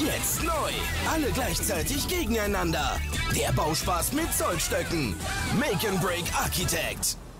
Jetzt neu. Alle gleichzeitig gegeneinander. Der Bauspaß mit Zollstöcken. Make and Break Architect.